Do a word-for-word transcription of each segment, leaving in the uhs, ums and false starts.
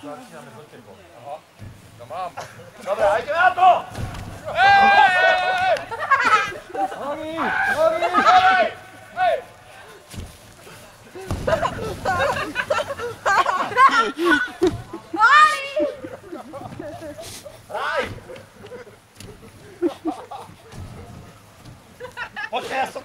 Začíname do teba. Aha. No mám. Dobre, a ideme na to! Hej! Nohy! Nohy! Hej! Hej! Hraj! Počkaj, ja som...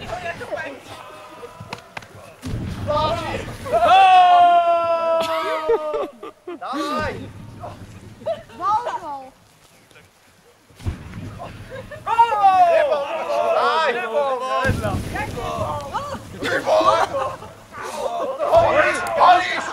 Dawaj! Wolno! Daj! Palisz! Palisz!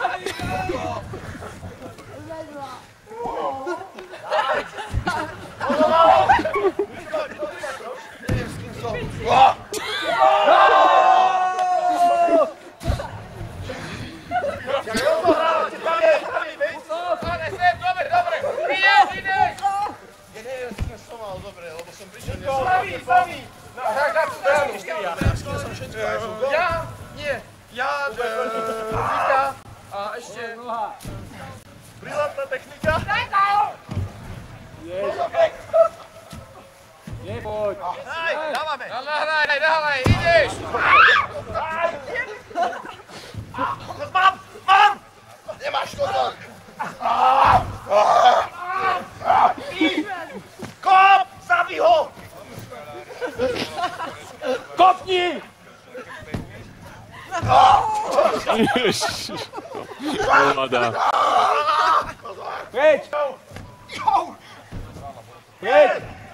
Ja? Nie. Ja, Vika a ešte brilantná technika. Nepoď. Hej, dávame. Nahraj, nahraj, ideš. Mám, mám. Nemáš to tak. Kop, zabij ho. Kopni! Ježiš. Ovláda. Preč! Preč!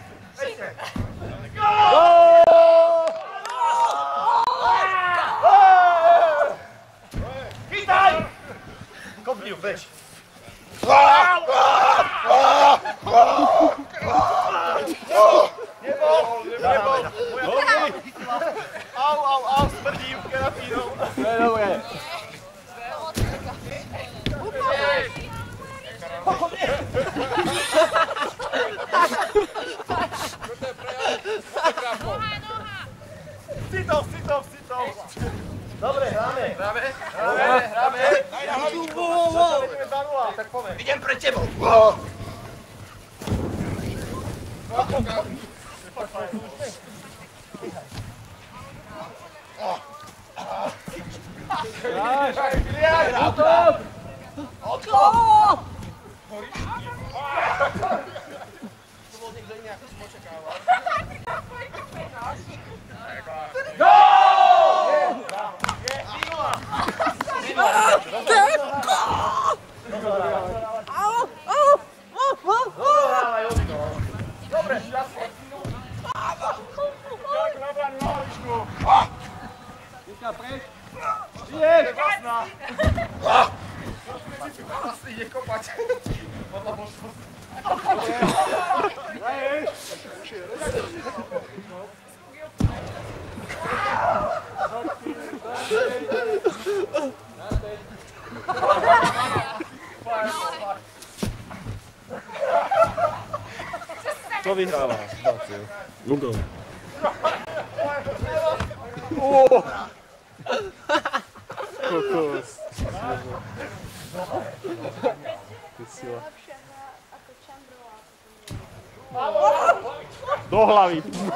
Chytaj! Kopni ju, bež. Nebol, nebol. Au, au, au, smrdím keratínou. To je dobré. Citov, citov, citov. Dobre, hráme. Hráme? Hráme, hráme. Tak poďme. Idem pre tebou. Vlastne ide kopať. Podľa možnosti. Kto vyhráva? Google. Kokos. Do hlavy.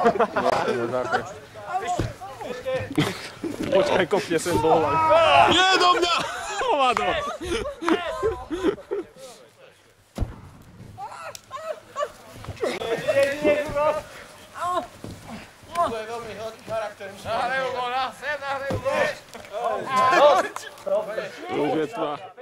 Počkaj, kopne sem do hlavy. Nie do mňa! Hovado! To je veľmi veľký charakter. Nahrajú go, sem nahrajú go. To už je tma.